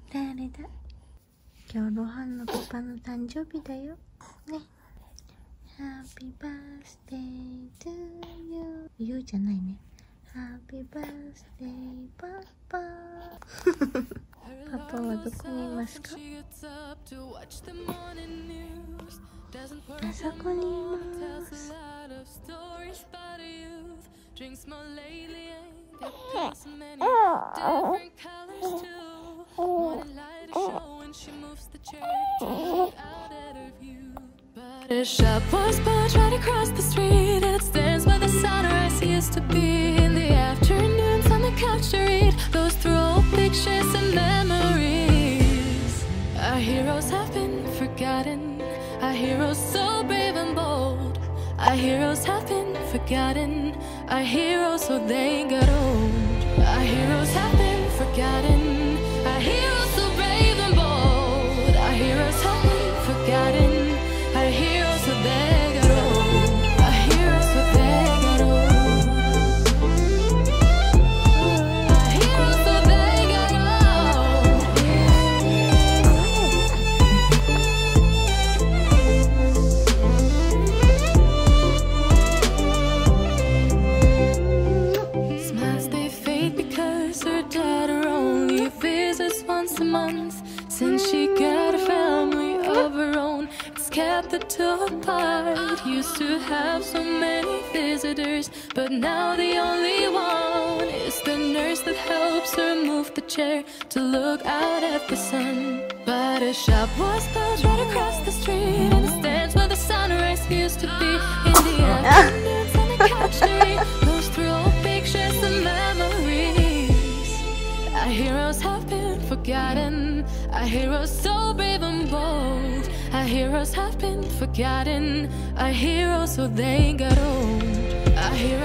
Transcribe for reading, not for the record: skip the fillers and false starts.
誰だ。今日ロハンのパパの誕生日だよね。Happy birthday to you。 言うじゃないね。Happy birthday パパ。パパはどこにいますか？あそこにいます。 A shop was built right across the street, and it stands where the sunrise used to be. In the afternoons on the couch to read, goes through old pictures and memories. Our heroes have been forgotten, our heroes so brave and bold. Our heroes have been forgotten, our heroes so they got old. Our heroes have been forgotten, our heroes so brave and bold. Our heroes have been forgotten, our heroes so they got old. Our heroes so they got old. Our heroes so they got old. Smiles they fade because her daughter only visits once a month. Since she got a family of her own, it's kept the two apart. Used to have so many visitors, but now the only one is the nurse that helps her move the chair to look out at the sun. But a shop was built right across the street, and it stands where the sunrise used to be. In the afternoons on the couch to read, goes through old pictures and memories. Our heroes have been forgotten, our heroes so brave and bold. Our heroes have been forgotten, our heroes so they got old. Our heroes